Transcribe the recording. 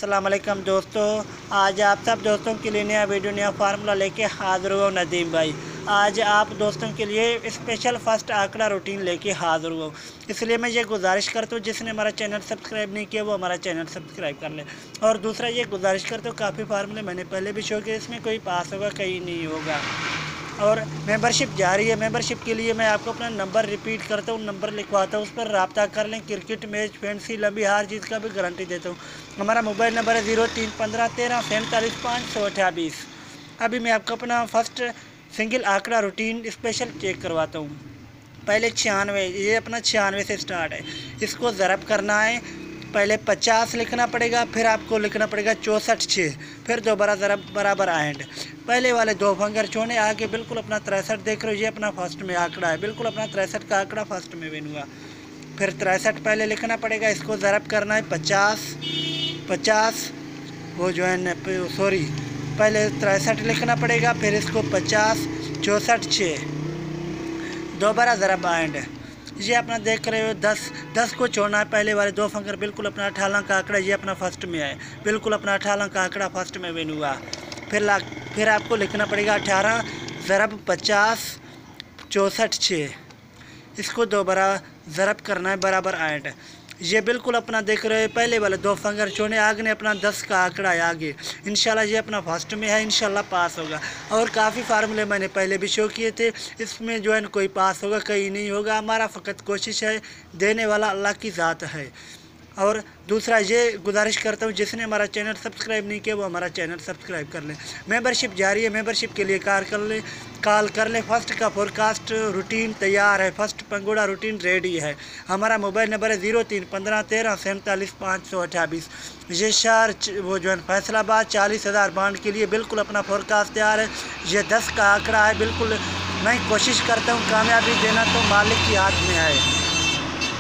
अस्सलाम वालेकुम दोस्तों, आज आप सब दोस्तों के लिए नया वीडियो नया फार्मूला लेके हाज़िर हुआ नदीम भाई। आज आप दोस्तों के लिए स्पेशल फर्स्ट आंकड़ा रूटीन लेके हाज़िर हुआ। इसलिए मैं ये गुजारिश करता हूँ जिसने हमारा चैनल सब्सक्राइब नहीं किया वो हमारा चैनल सब्सक्राइब कर ले। और दूसरा ये गुजारिश करता हूँ, काफ़ी फार्मूले मैंने पहले भी शो किए, इसमें कोई पास होगा कहीं नहीं होगा। और मेंबरशिप जारी है। मेंबरशिप के लिए मैं आपको अपना नंबर रिपीट करता हूँ, नंबर लिखवाता हूँ, उस पर रब्ता कर लें। क्रिकेट मैच, फैंसी, लंबी हार जीत का भी गारंटी देता हूँ। हमारा मोबाइल नंबर है 0315134728। अभी मैं आपको अपना फर्स्ट सिंगल आंकड़ा रूटीन स्पेशल चेक करवाता हूँ। पहले 96, ये अपना 96 से स्टार्ट है। इसको ज़रब करना है। पहले 50 लिखना पड़ेगा, फिर आपको लिखना पड़ेगा 64 6, फिर दोबारा ज़रब बराबर एंड। पहले वाले दो फिंगर छोड़ने, आगे बिल्कुल अपना 63 देख रहे हो, ये अपना फर्स्ट में आंकड़ा है, बिल्कुल अपना 63 का आंकड़ा फर्स्ट में विन हुआ। फिर 63 पहले लिखना पड़ेगा, इसको ज़रब करना है 50 वो जो है सॉरी, पहले 63 लिखना पड़ेगा, फिर इसको 50 64 6, दोबारा ज़रब एंड। ये अपना देख रहे हो 10 को छोड़ना है। पहले वाले दो फिंगर बिल्कुल अपना 18 का आंकड़ा, ये अपना फर्स्ट में है, बिल्कुल अपना 18 का आंकड़ा फर्स्ट में विन हुआ। फिर आपको लिखना पड़ेगा 18 ज़रब 50 64 6, इसको दोबारा ज़रब करना है बराबर एंड। ये बिल्कुल अपना देख रहे हो, पहले वाले दो फिंगर छोड़ने, आगे ने अपना 10 का आंकड़ा है आगे। इंशाल्लाह ये अपना फर्स्ट में है, इंशाल्लाह पास होगा। और काफ़ी फार्मूले मैंने पहले भी शो किए थे, इसमें जो है कोई पास होगा कहीं नहीं होगा। हमारा फ़कत कोशिश है, देने वाला अल्लाह की ज़ात है। और दूसरा ये गुजारिश करता हूँ जिसने हमारा चैनल सब्सक्राइब नहीं किया वो हमारा चैनल सब्सक्राइब कर लें। मेंबरशिप जारी है, मेंबरशिप के लिए कॉल कर लें। फर्स्ट का फोरकास्ट रूटीन तैयार है, फर्स्ट पंगुड़ा रूटीन रेडी है। हमारा मोबाइल नंबर है 031513475828। ये शहर वो जो है फैसलाबाद 40,000 बाउंड के लिए बिल्कुल अपना फोरकास्ट तैयार है। ये 10 का आंकड़ा है। बिल्कुल मैं कोशिश करता हूँ कामयाबी देना तो मालिक की हाथ में है।